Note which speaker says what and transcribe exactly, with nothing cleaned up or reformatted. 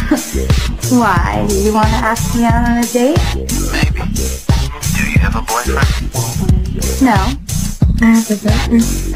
Speaker 1: Why? Do you want to ask me out on a date?
Speaker 2: Maybe. Do you have a boyfriend?
Speaker 1: No. I have a boyfriend.